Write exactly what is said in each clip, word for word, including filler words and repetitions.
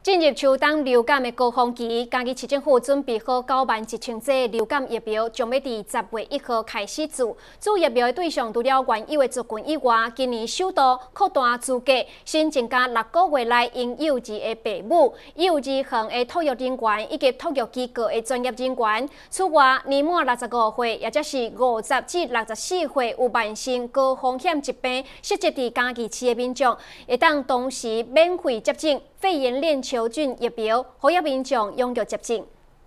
进入秋冬流感的高峰期，嘉义市政府准备好九万一千剂流感疫苗，将要伫十月一号开始注。注疫苗的对象除了原有的族群以外，今年首度扩大资格，新增加六个月内婴幼儿的父母、幼儿园的托育人员以及托育机构的专业人员。此外，年满六十五岁，也就是五十至六十四岁有慢性高风险疾病，涉及伫嘉义市的民众，会当同时免费接种肺炎链球菌疫苗，呼吁民众踊跃接种。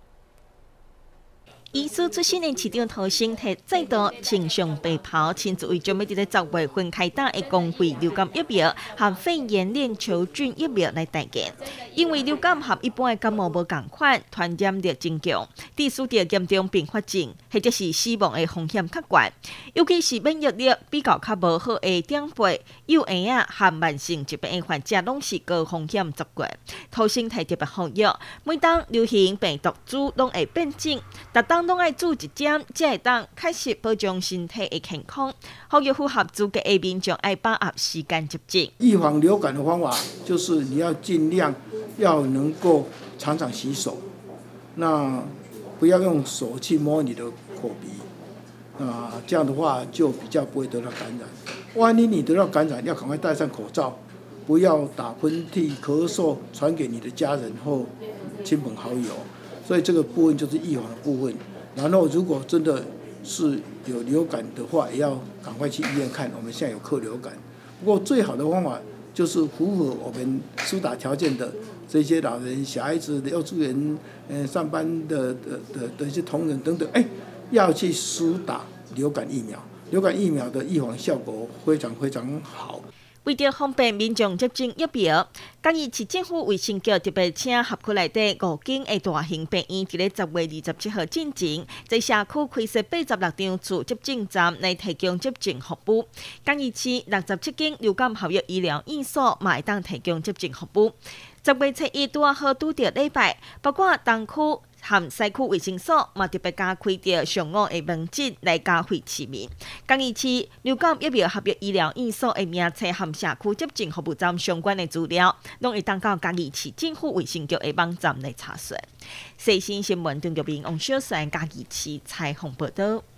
医师出身的市长涂胜泰再度穿上白袍，亲自为将要伫咧十月份开打的公费流感疫苗和肺炎链球菌疫苗来代言。因为流感和一般的感冒无共款，传染力增强，致使着严重并发症或者是死亡的风险较悬。尤其是免疫力比较较无好的长辈、幼儿啊和慢性疾病的患者，拢是高风险族群。涂胜泰特别呼吁，每当流行病毒株拢会变种，逐当拢爱注一针，才会当开始保障身体的健康。呼吁符合资格的民众爱把握时间接种。 预防流感的方法就是你要尽量要能够常常洗手，那不要用手去摸你的口鼻，啊，这样的话就比较不会得到感染。万一你得到感染，要赶快戴上口罩，不要打喷嚏、咳嗽传给你的家人或亲朋好友。所以这个部分就是预防的部分。然后，如果真的是有流感的话，也要赶快去医院看。我们现在有克流感，不过最好的方法就是符合我们施打条件的这些老人、小孩子、幼稚园、嗯上班的的的的一些同仁等等，哎，要去施打流感疫苗。流感疫苗的预防效果非常非常好。 为着方便民众接种疫苗，嘉义市政府卫生局特别请辖区内底五间的大型病院，伫咧十月二十七号进前，在社区开设八十六张次接种站来提供接种服务。嘉义市六十七间流感校育医疗院所嘛会当提供接种服务。十月七日拄好拄着礼拜，包括东区和西区卫生所嘛特别加开着上午的门诊来加惠市民。嘉义市流感疫苗合约医疗院所的名册和社区接种服务站相关的资料，拢会当到嘉义市政府卫生局的网站来查询。最新新闻，中国民王小山嘉义市采访报道。